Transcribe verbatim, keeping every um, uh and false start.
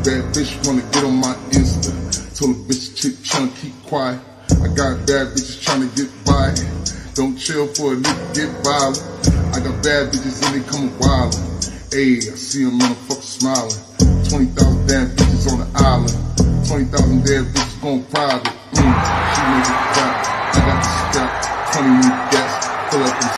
bad bitch wanna get on my Insta. Told a bitch chick tryna keep quiet. I got bad bitches tryna get by. Don't chill for a nigga get violent. I got bad bitches and they coming wildin'. Ayy, I see them motherfuckers smiling. twenty thousand damn bitches on the island. twenty thousand damn bitches going private. Mm, she made it crap. I got the strap. twenty new gas. Pull up and